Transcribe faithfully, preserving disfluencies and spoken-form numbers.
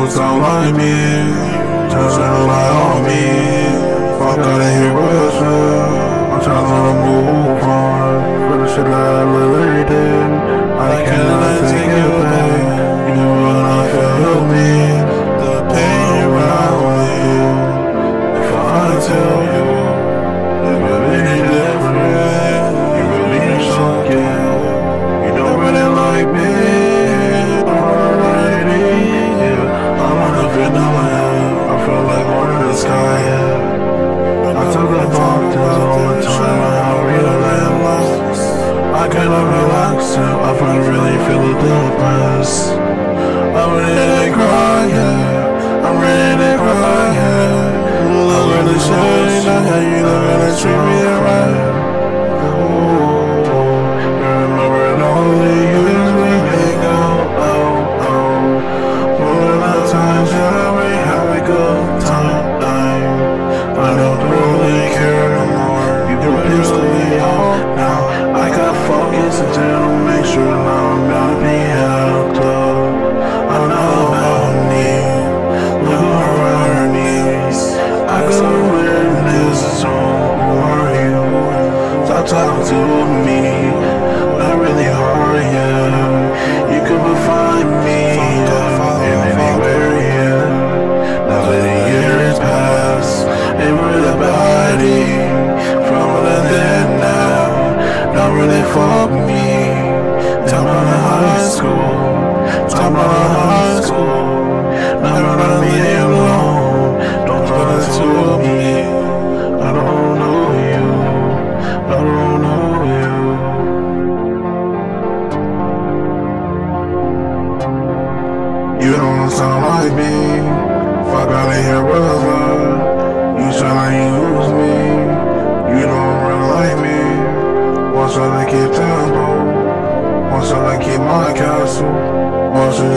don't sound like me. Just rely on me. Fuck out of here with her. I'm trying to move on. For the shit that I literally did, I cannot take it back. You wanna feel me, the pain around me. If I tell you, it will be different. You will be shocking. You don't really like me. Sky, yeah. I took the doctors all the time, I realized I cannot relax, I find really feel depressed. I'm ready to cry, yeah. I'm ready to cry, yeah. Look at the shade, not how you look at it, treat me right. Remember it only usually make out, oh, oh. One of the times that we have a good time. I don't really care no more. You can piss me off now. I got focus and to make sure now I'm gonna be helped up. I know about me. Look around her knees. I got a witness, so who are you? Stop talking to me. Not really hard, yeah. You could find me yeah, in anywhere, yeah. Now that the years pass. They were the body from the dead now. Don't really fuck me. Time out of high school. Time out of high school. Never let me alone. Don't put it to me. I don't know you. I don't know you. You don't sound like me. Fuck out of here, brother. You tryna use me, you don't really like me. Want you to keep tempo, want you to keep my castle, want you